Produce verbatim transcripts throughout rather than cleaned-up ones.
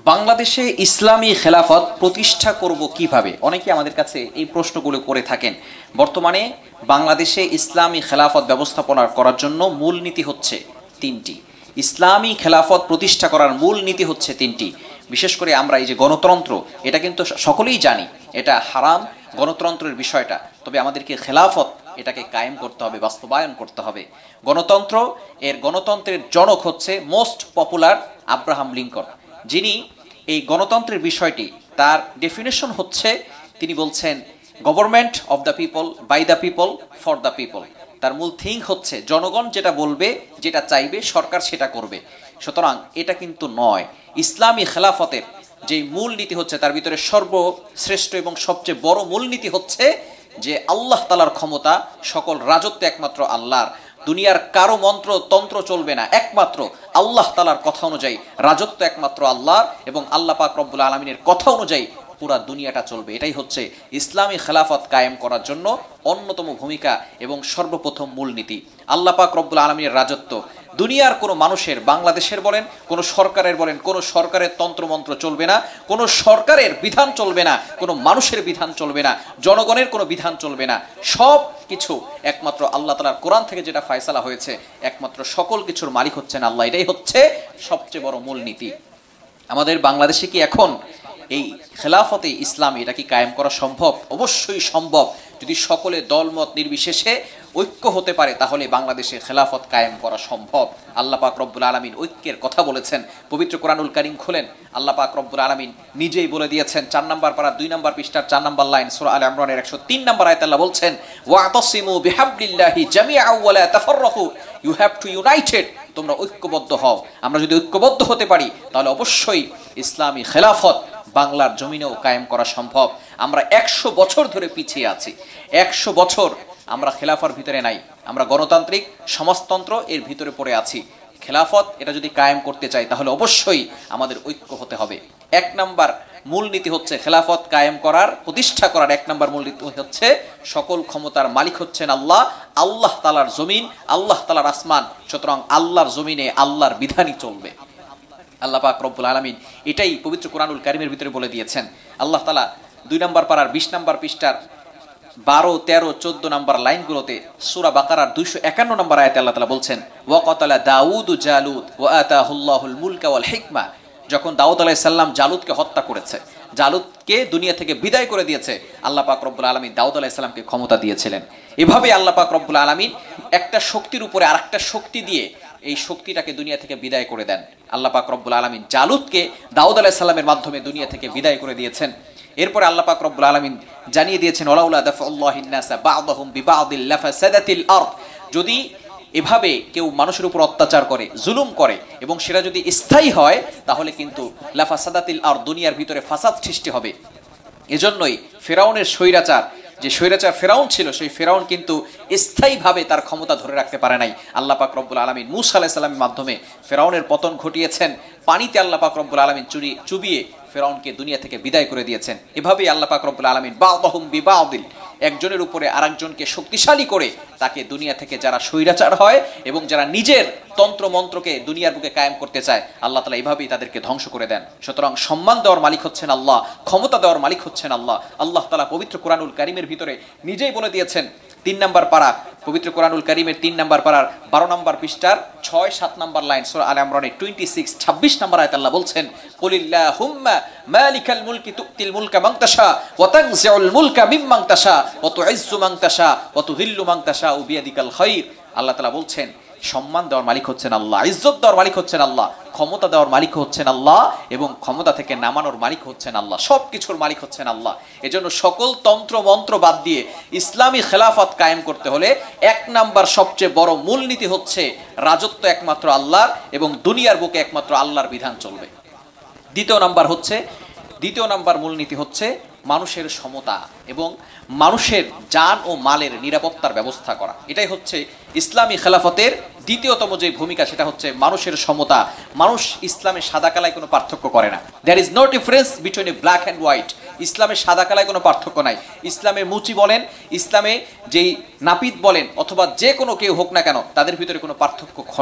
বাংলাদেশে ইসলামী খেলাফত প্রতিষ্ঠা করব কিভাবে? অনেকে আমাদের কাছে এই প্রশ্নগুলো করে থাকেন। বর্তমানে বাংলাদেশে ইসলামী খেলাফত ব্যবস্থাপনা করার জন্য মূলনীতি হচ্ছে তিনটি। ইসলামী খেলাফত প্রতিষ্ঠা করার মূল নীতি হচ্ছে তিনটি। বিশেষ করে আমরা এই যে গণতন্ত্র, এটা কিন্তু সকলেই জানি এটা হারাম, গণতন্ত্রের বিষয়টা। তবে আমাদেরকে খেলাফত এটাকে কায়েম করতে হবে, বাস্তবায়ন করতে হবে। গণতন্ত্র, এর গণতন্ত্রের জনক হচ্ছে মোস্ট পপুলার আব্রাহাম লিঙ্কন, যিনি এই গণতন্ত্রের বিষয়টি তার ডেফিনেশন হচ্ছে, তিনি বলছেন government of the people, by the people, for the people. তার মূল থিং হচ্ছে জনগণ যেটা বলবে, যেটা চাইবে, সরকার সেটা করবে। সুতরাং এটা কিন্তু নয়। ইসলামী খেলাফতের যে মূল নীতি হচ্ছে, তার ভিতরে সর্বশ্রেষ্ঠ এবং সবচেয়ে বড় মূলনীতি হচ্ছে যে আল্লাহ তাআলার ক্ষমতা, সকল রাজত্ব একমাত্র আল্লাহর। দুনিয়ার কারো মন্ত্র তন্ত্র চলবে না, একমাত্র আল্লাহ তাআলার কথা অনুযায়ী রাজত্ব একমাত্র আল্লাহর, এবং আল্লাহ পাক রব্বুল আলামিনের কথা অনুযায়ী পুরা দুনিয়াটা চলবে। এটাই হচ্ছে ইসলামী খেলাফত কায়েম করার জন্য অন্যতম ভূমিকা এবং সর্বপ্রথম মূলনীতি। আল্লাহ পাক রব্বুল আলামিনের রাজত্ব, দুনিয়ার কোনো মানুষের, বাংলাদেশের বলেন, কোনো সরকারের বলেন, কোনো সরকারের তন্ত্রমন্ত্র চলবে না, কোনো সরকারের বিধান চলবে না, কোনো মানুষের বিধান চলবে না, জনগণের কোনো বিধান চলবে না। সব কিছু একমাত্র আল্লাহ তাআলার কোরআন থেকে যেটা ফয়সালা হয়েছে, একমাত্র সকল কিছুর মালিক হচ্ছেন আল্লাহ। এটাই হচ্ছে সবচেয়ে বড় মূলনীতি। আমাদের বাংলাদেশে কি এখন এই খেলাফতে ইসলাম এটা কি কায়েম করা সম্ভব? অবশ্যই সম্ভব। যদি সকলে দলমত নির্বিশেষে ঐক্য হতে পারে, তাহলে বাংলাদেশে খেলাফত কায়েম করা সম্ভব। আল্লাহ পাক রব্বুল আলামিন ঐক্যের কথা বলেছেন। পবিত্র কোরআনুল কারীম খোলেন, আল্লাহ পাক রব্বুল আলামিন নিজেই বলে দিয়েছেন। চার নম্বর পারা দুই নম্বর পৃষ্ঠার চার নম্বর লাইন, সূরা আলে ইমরানের একশো তিন নম্বর আয়াতে আল্লাহ বলছেন, ওয়াতাসিমু বিহাবলিল্লাহি জামিআন ওয়া লা তাফাররাকু, ইউ হ্যাভ টু ইউনাইটেড, তোমরা ঐক্যবদ্ধ হও। আমরা যদি ঐক্যবদ্ধ হতে পারি, তাহলে অবশ্যই ইসলামী খেলাফত বাংলার জমিনেও কায়েম করা সম্ভব। আমরা একশো বছর ধরে পিছিয়ে আছি, একশো বছর আমরা খেলাফার ভিতরে নাই, আমরা গণতান্ত্রিক সমাজতন্ত্র এর ভিতরে পড়ে আছি। খেলাফত এটা যদি কায়েম করতে চাই, তাহলে অবশ্যই আমাদের ঐক্য হতে হবে। এক নাম্বার মূলনীতি হচ্ছে খেলাফত কায়েম করার, প্রতিষ্ঠা করার এক নাম্বার মূলনীতি হচ্ছে সকল ক্ষমতার মালিক হচ্ছেন আল্লাহ। আল্লাহ তাআলার জমিন, আল্লাহ তাআলার আসমান, সুতরাং আল্লাহর জমিনে আল্লাহর বিধানই চলবে। আল্লাহ পাক রব্বুল আলামিন এটাই পবিত্র কোরআনুল কারীমের ভিতরে বলে দিয়েছেন। আল্লাহ তাআলা দুই নম্বর পারার বিশ নম্বর পৃষ্ঠার বারো, তেরো, চোদ্দ নম্বর লাইনগুলোতে সূরা বাকারার দুইশো একান্ন নম্বর আয়াতে আল্লাহ তাআলা বলছেন, ওয়া কাতালা দাউদু জালুত ওয়া আতাহুল্লাহুল মুলকা ওয়াল হিকমা। যখন দাউদ আলাইহিস সালাম জালুতকে হত্যা করেছে, জালুতকে দুনিয়া থেকে বিদায় করে দিয়েছে, আল্লাহ পাক রব্বুল আলামিন দাউদ আলাইহিস সালামকে ক্ষমতা দিয়েছিলেন। এভাবে আল্লাহ পাক রব্বুল আলামিন একটা শক্তির উপরে আরেকটা শক্তি দিয়ে এই শক্তিটাকে দুনিয়া থেকে বিদায় করে দেন। আল্লাহ পাক রব্বুল আলামিন জালুতকে দাউদ আলাইহিস সালামের মাধ্যমে দুনিয়া থেকে বিদায় করে দিয়েছেন। এরপরে আল্লাহ পাক রব্বুল আলামিন জানিয়ে দিয়েছেন, ওয়ালাউলা দাফাউল্লাহিন নাসা বা'দাহুম বিবা'দিল লাফাসাদাতিল আরদ, যদি এভাবে কেউ মানুষের উপর অত্যাচার করে, জুলুম করে, এবং সেটা যদি স্থায়ী হয়, তাহলে কিন্তু লাফাসাদাতিল আরদ, দুনিয়ার ভিতরে ফাসাদ সৃষ্টি হবে। এজন্যই ফেরাউনের স্বৈরাচার, যে স্বৈরাচার ফেরাউন ছিল, সেই ফেরাউন কিন্তু স্থায়ীভাবে তার ক্ষমতা ধরে রাখতে পারে নাই। আল্লাহ পাক রব্বুল আলামিন মূসা আলাইহিস সালামের মাধ্যমে ফেরাউনের পতন ঘটিয়েছেন। পানিতে আল্লাহ পাক রব্বুল আলামিন চুরি চুবিয়ে ফেরাউনকে দুনিয়া থেকে বিদায় করে দিয়েছেন। এভাবেই আল্লাহ পাক রব্বুল আলামিন বা'দাহুম বিবা'দিল, একজনের উপরে আরেকজনকে শক্তিশালী করে তাকে দুনিয়া থেকে, যারা স্বৈরাচার হয় এবং যারা নিজের তন্ত্র মন্ত্রকে দুনিয়ার বুকে কায়েম করতে চায়, আল্লাহ তাআলা এইভাবেই তাদেরকে ধ্বংস করে দেন। সুতরাং সম্মান দেওয়ার মালিক হচ্ছেন আল্লাহ, ক্ষমতা দেওয়ার মালিক হচ্ছেন আল্লাহ। আল্লাহ তাআলা পবিত্র কোরআনুল কারীমের ভিতরে নিজেই বলে দিয়েছেন, তিন নম্বর পারা, পবিত্র কোরআনুল কারীমের তিন নম্বর পারার বারো নম্বর পৃষ্ঠার ছয় সাত নম্বর লাইন, সূরা আলে ইমরানের ছাব্বিশ ছাব্বিশ নম্বর আয়াতে আল্লাহ বলছেন, কুলিল্লাহুম্মা মালিকাল মুলকি তুতিল মুলকা মান তাশা ওয়া তানজিউল মুলকা মিম্মান তাশা ওয়া তুইজ্জু মান তাশা ওয়া তুযিল্লু মান তাশা বিয়াদিকাল খায়র। আল্লাহ তাআলা বলছেন, সম্মান দেওয়ার মালিক হচ্ছেন আল্লাহ, ইজ্জত দেওয়ার মালিক হচ্ছেন আল্লাহ, ক্ষমতা দেওয়ার মালিক হচ্ছেন আল্লাহ, এবং ক্ষমতা থেকে নামানোর মালিক হচ্ছেন আল্লাহ, সব কিছুর মালিক হচ্ছেন আল্লাহ। এজন্য সকল তন্ত্র মন্ত্র বাদ দিয়ে ইসলামী খেলাফত কায়েম করতে হলে এক নাম্বার সবচেয়ে বড় মূলনীতি হচ্ছে রাজত্ব একমাত্র আল্লাহর, এবং দুনিয়ার বুকে একমাত্র আল্লাহর বিধান চলবে। দ্বিতীয় নাম্বার হচ্ছে দ্বিতীয় নাম্বার মূলনীতি হচ্ছে মানুষের সমতা এবং মানুষের জান ও মালের নিরাপত্তার ব্যবস্থা করা। এটাই হচ্ছে ইসলামী খেলাফতের দ্বিতীয়তম যে ভূমিকা, সেটা হচ্ছে মানুষের সমতা। মানুষ ইসলামে সাদা কালায় কোনো পার্থক্য করে না। There is no difference between a black and white. ইসলামের সাদা কালায় কোনো পার্থক্য নাই। ইসলামে মুচি বলেন, ইসলামে যেই নাপিত বলেন, অথবা যে কোনো কেউ হোক না কেন, তাদের ভিতরে কোনো পার্থক্য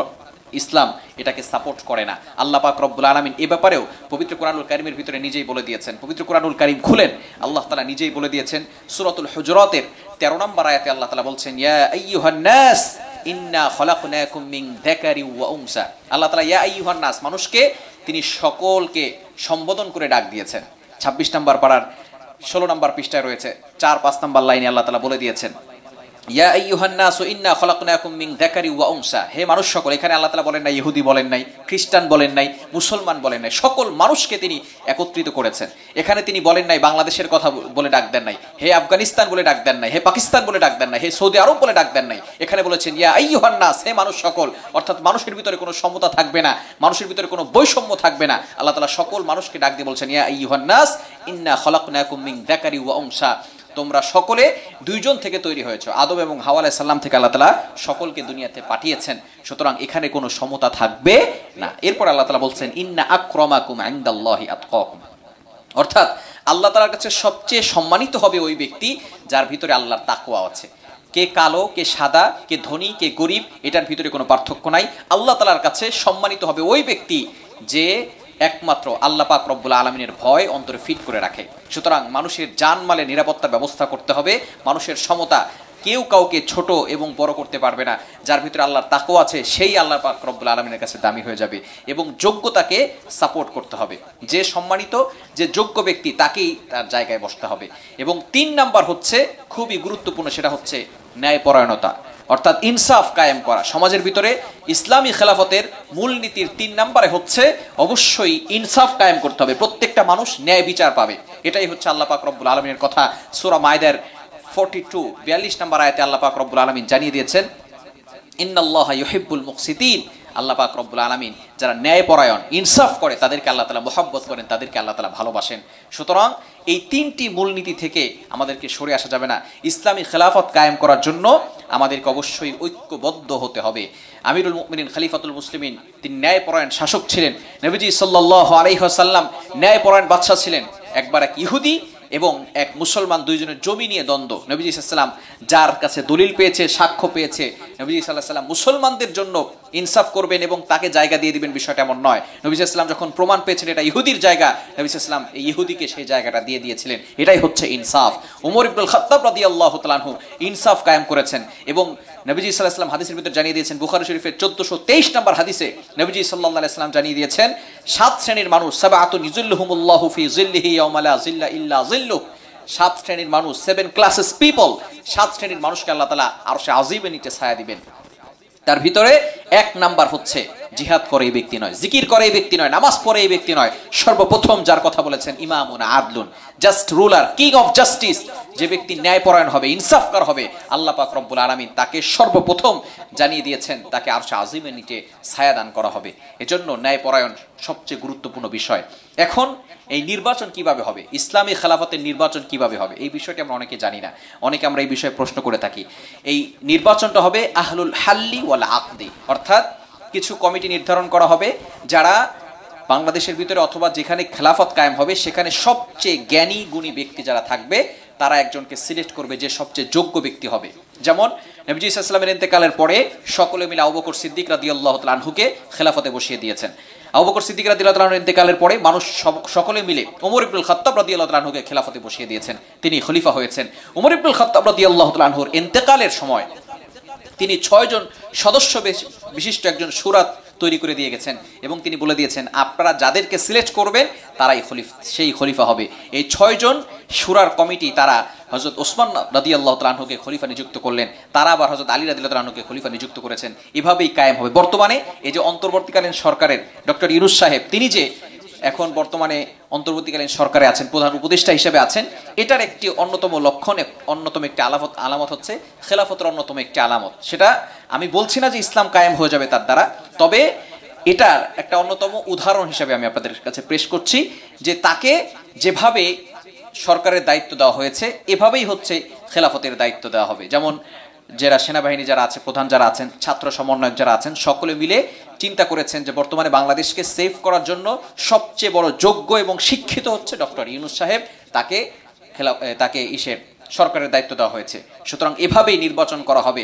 ইসলাম এটাকে সাপোর্ট করে না। আল্লাহ পাক রব্বুল আলামিন এ ব্যাপারেও পবিত্র কোরআনুল কারীমের ভিতরে নিজেই বলে দিয়েছেন। পবিত্র কোরআনুল কারীম খুলেন, আল্লাহ তাআলা নিজেই বলে দিয়েছেন সূরাতুল হুজুরাতের তেরো নম্বর আয়াতে আল্লাহ তাআলা বলছেন, ইয়া আইয়ুহান নাস ইন্না খলাকনাকুম মিন যাকারি ওয়া উনসা। আল্লাহ তাআলা ইয়া আইয়ুহান নাস, মানুষকে তিনি সকলকে সম্বোধন করে ডাক দিয়েছেন। ছাব্বিশ নম্বর পারার ষোলো নম্বর পৃষ্ঠায় রয়েছে, চার পাঁচ নম্বর লাইনে আল্লাহ তাআলা বলে দিয়েছেন, ইয়া আইয়ুহান নাস ইন্না খলাকনাকুম মিন যাকারি ওয়া উনসা। হে মানুষ সকল, এখানে আল্লাহ তাআলা বলেন নাই ইহুদি বলেন নাই, খ্রিস্টান বলেন নাই, মুসলমান বলেন নাই, সকল মানুষকে তিনি একত্রিত করেছেন। এখানে তিনি বলেন নাই বাংলাদেশের কথা বলে ডাক দেন নাই, হে আফগানিস্তান বলে ডাক দেন নাই, হে পাকিস্তান বলে ডাক দেন নাই, হে সৌদি আরব বলে ডাক দেন নাই। এখানে বলেছেন ইয়া আইয়ুহান নাস, হে মানুষ সকল, অর্থাৎ মানুষের ভিতরে কোনো সমতা থাকবে না, মানুষের ভিতরে কোনো বৈষম্য থাকবে না। আল্লাহ তাআলা সকল মানুষকে ডাক দিয়ে বলছেন ইয়া আইয়ুহান নাস ইন্না খলাকনাকুম মিন যাকারি ওয়া উনসা। তোমরা সকলে দুইজন থেকে তৈরি হয়েছো, আদম এবং হাওয়া আলাইহিস সালাম থেকে আল্লাহ তাআলা সকলকে দুনিয়াতে পাঠিয়েছেন, সুতরাং এখানে কোনো সমতা থাকবে না। এরপর আল্লাহ তাআলা বলছেন ইন্না আকরামাকুম ইনদাল্লাহি আতকাকুম, অর্থাৎ আল্লাহ তাআলার কাছে সবচেয়ে সম্মানিত হবে ওই ব্যক্তি যার ভিতরে আল্লাহর তাকওয়া আছে। কে কালো, কে সাদা, কে ধনী, কে গরিব, এটার ভিতরে কোনো পার্থক্য নাই। আল্লাহ তাআলার কাছে সম্মানিত হবে ওই ব্যক্তি যে একমাত্র আল্লাহ পাক রব্বুল আলামিনের ভয় অন্তরে ফিট করে রাখে। সুতরাং মানুষের জানমালের নিরাপত্তার ব্যবস্থা করতে হবে, মানুষের সমতা, কেউ কাউকে ছোট এবং বড় করতে পারবে না। যার ভিতরে আল্লাহর তাকওয়া আছে সেই আল্লাহ পাক রব্বুল আলামিনের কাছে দামি হয়ে যাবে, এবং যোগ্যতাকে সাপোর্ট করতে হবে। যে সম্মানিত, যে যোগ্য ব্যক্তি, তাকেই তার জায়গায় বসতে হবে। এবং তিন নাম্বার হচ্ছে খুবই গুরুত্বপূর্ণ, সেটা হচ্ছে ন্যায়পরায়ণতা, অর্থাৎ ইনসাফ কায়েম করা। সমাজের ভিতরে ইসলামী খেলাফতের মূলনীতির তিন নম্বরে হচ্ছে অবশ্যই ইনসাফ কায়েম করতে হবে, প্রত্যেকটা মানুষ ন্যায় বিচার পাবে। এটাই হচ্ছে আল্লাহ পাক রব্বুল আলামিনের কথা। সূরা মায়দার বয়াল্লিশ বিয়াল্লিশ নম্বর আয়াতে আল্লাহ পাক রব্বুল আলামিন জানিয়ে দিয়েছেন ইন্নাল্লাহা ইউহিব্বুল মুকসিতিন। আল্লাহ পাক রব্বুল আলামিন যারা ন্যায়পরায়ণ, ইনসাফ করে, তাদেরকে আল্লাহ তাআলা মহব্বত করেন, তাদেরকে আল্লাহ তাআলা ভালোবাসেন। সুতরাং এই তিনটি মূলনীতি থেকে আমাদেরকে সরে আসা যাবে না। ইসলামী খেলাফত কায়েম করার জন্য আমাদেরকে অবশ্যই ঐক্যবদ্ধ হতে হবে। আমিরুল মুমিনিন খলিফাতুল মুসলিমিন তিনি ন্যায়পরায়ণ শাসক ছিলেন। নবীজি সাল্লাল্লাহু আলাইহি ওয়াসাল্লাম ন্যায়পরায়ণ বাদশা ছিলেন। একবার এক ইহুদি এবং এক মুসলমান দুইজনের জমি নিয়ে দ্বন্দ্ব। নবীজি সাল্লাল্লাহু আলাইহি ওয়াসাল্লাম যার কাছে দলিল পেয়েছে, সাক্ষ্য পেয়েছে, নবীজি সাল্লাল্লাহু আলাইহি ওয়াসাল্লাম মুসলমানদের জন্য ইনসাফ করবেন এবং তাকে জায়গা দিয়ে দিবেন, বিষয়টা এমন নয়। নবী সাল্লাল্লাহু আলাইহি ওয়াসাল্লাম যখন প্রমাণ পেয়েছেন এটা ইহুদির জায়গা, নবী সাল্লাল্লাহু আলাইহি ওয়াসাল্লাম এই ইহুদিকে সেই জায়গাটা দিয়ে দিয়েছিলেন। এটাই হচ্ছে ইনসাফ। ওমর ইবনুল খাত্তাব রাদিয়াল্লাহু তাআলা আনহু ইনসাফ কায়েম করেছেন, এবং নবীজি সাল্লাল্লাহু আলাইহি ওয়াসাল্লাম হাদিসের ভিতরে জানিয়ে দিয়েছেন, বুখারী শরীফের চোদ্দশো তেইশ নম্বর হাদিসে নবীজি সাল্লাল্লাহু আলাইহি ওয়াসাল্লাম জানিয়ে দিয়েছেন, সাত শ্রেণীর মানুষ, সাবআতুন ইযিল্লুহুমুল্লাহু ফি যিল্লিহি ইয়াওমা লা যিল্লা ইল্লা যিল্লুহ। সাত শ্রেণীর মানুষ, সেভেন ক্লাসেস পিপল, সাত শ্রেণীর মানুষকে আল্লাহ তাআলা আরশে আজিমের নিচে ছায়া দিবেন। তার ভিতরে এক নাম্বার হচ্ছে জিহাদ করে এই ব্যক্তি নয়, জিকির করে এই ব্যক্তি নয়, নামাজ পড়ে এই ব্যক্তি নয়, সর্বপ্রথম যার কথা বলেছেন ইমামুন আদলুন, just ruler, king of justice, যে ব্যক্তি ন্যায়পরায়ণ হবে, ইনসাফকার হবে, আল্লাহ পাক রব্বুল আলামিন তাকে সর্বপ্রথম জানিয়ে দিয়েছেন তাকে আরশে আজিমের নিচে ছায়া দান করা হবে। এজন্য ন্যায়পরায়ণ সবচেয়ে গুরুত্বপূর্ণ বিষয়। এখন এই নির্বাচন কিভাবে হবে, ইসলামী খেলাফতের নির্বাচন কিভাবে হবে, এই বিষয়টি আমরা অনেকে জানি না। অনেকে আমরা এই বিষয়ে প্রশ্ন করে থাকি। এই নির্বাচনটা হবে আহলুল হাল্লি ওয়াল আকদি, অর্থাৎ কিছু কমিটি নির্ধারণ করা হবে যারা বাংলাদেশের ভিতরে অথবা যেখানে খেলাফত কায়েম হবে সেখানে সবচেয়ে জ্ঞানী গুণী ব্যক্তি যারা থাকবে তারা একজনকে সিলেক্ট করবে যে সবচেয়ে যোগ্য ব্যক্তি হবে। যেমন নবী সাল্লাল্লাহু আলাইহি ওয়াসাল্লামের ইন্তেকালের পরে সকলে মিলে আবু বকর সিদ্দিক রাদিয়াল্লাহু তাআলা আনহুকে খেলাফতে বসিয়ে দিয়েছেন। আবু বকর সিদ্দিক রাদিয়াল্লাহু তাআলা আনহুর ইন্তেকালের পরে মানুষ সকলে মিলে ওমর ইবনুল খাত্তাব রাদিয়াল্লাহু তাআলা আনহুকে খেলাফতে বসিয়ে দিয়েছেন, তিনি খলিফা হয়েছেন। ওমর ইবনুল খাত্তাব রাদিয়াল্লাহু তাআলা আনহুর ইন্তেকালের সময় তিনি ছয়জন সদস্য বিশিষ্ট একজন শুরা তৈরি করে দিয়ে গেছেন, এবং তিনি বলে দিয়েছেন আপনারা যাদেরকে সিলেক্ট করবেন তারাই খলিফা, সেই খলিফা হবে। এই ছয়জন শুরার কমিটি তারা হযরত ওসমান রাদিয়াল্লাহু তাআলা আনহুকে খলিফা নিযুক্ত করলেন, তারা আবার হযরত আলী রাদিয়াল্লাহু তাআলা আনহুকে খলিফা নিযুক্ত করেছেন। এভাবেই কায়েম হবে। বর্তমানে এই যে অন্তর্বর্তীকালীন সরকারের ডক্টর ইউনূস সাহেব, তিনি যে এখন বর্তমানে অন্তর্বর্তীকালীন সরকারে আছেন, প্রধান উপদেষ্টা হিসেবে আছেন, এটার একটি অন্যতম লক্ষণ, অন্যতম একটি আলামত আলামত হচ্ছে খেলাফতের অন্যতম একটি আলামত। সেটা আমি বলছি না যে ইসলাম কায়েম হয়ে যাবে তার দ্বারা, তবে এটার একটা অন্যতম উদাহরণ হিসেবে আমি আপনাদের কাছে পেশ করছি যে তাকে যেভাবে সরকারের দায়িত্ব দেওয়া হয়েছে এভাবেই হচ্ছে খেলাফতের দায়িত্ব দেওয়া হবে। যেমন যারা সেনাবাহিনী যারা আছে, প্রধান যারা আছেন, ছাত্র সমন্বয়ক যারা আছেন, সকলে মিলে চিন্তা করেছেন যে বর্তমানে বাংলাদেশকে সেভ করার জন্য সবচেয়ে বড় যোগ্য এবং শিক্ষিত হচ্ছে ডক্টর ইউনূস সাহেব, তাকে খেলা তাকে ইসে সরকারের দায়িত্ব দেওয়া হয়েছে। সুতরাং এভাবেই নির্বাচন করা হবে।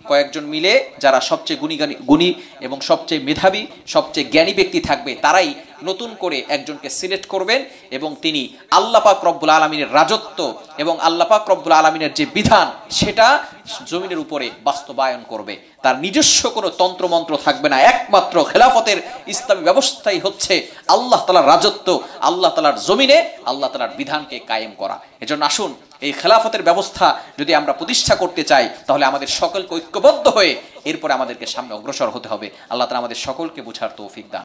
কয়েকজন মিলে যারা সবচেয়ে গুণী গুণী এবং সবচেয়ে মেধাবী সবচেয়ে জ্ঞানী ব্যক্তি থাকবে তারাই নতুন করে একজনকে সিলেক্ট করবেন এবং তিনি আল্লাহ পাক রব্বুল আলামিনের রাজত্ব এবং আল্লাহ পাক রব্বুল আলামিনের যে বিধান সেটা জমিনের উপরে বাস্তবায়ন করবে। তার নিজস্ব কোনো তন্ত্রমন্ত্র থাকবে না, একমাত্র খেলাফতের ইসলামী ব্যবস্থাই হচ্ছে আল্লাহ তাআলার রাজত্ব, আল্লাহ তাআলার জমিনে আল্লাহ তাআলার বিধানকে কায়েম করা। এজন্য আসুন এই খেলাফতের ব্যবস্থা যদি আমরা প্রতিষ্ঠা করতে চাই তাহলে আমাদের সকলকে ঐক্যবদ্ধ হয়ে এরপরে আমাদেরকে সামনে অগ্রসর হতে হবে। আল্লাহ তাআলা আমাদের সকলকে বুঝার তৌফিক দান।